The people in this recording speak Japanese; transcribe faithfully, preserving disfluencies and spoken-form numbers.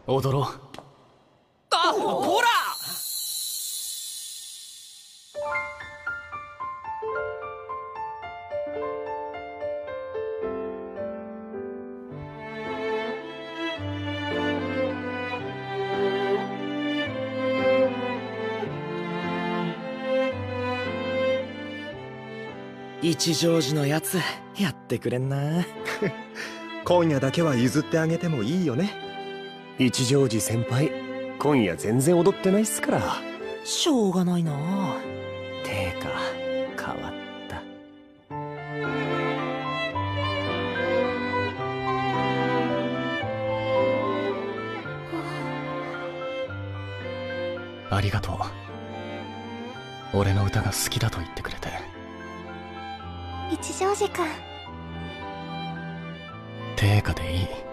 踊ろう。 あ、ほら。 一乗寺のやつやってくれんな。 今夜だけは譲ってあげてもいいよね。 一乗寺先輩、今夜全然踊ってないっすから。 しょうがないな。てか変わった。 ありがとう。俺の歌が好きだと言ってくれて。 一乗寺君。 定価でいい。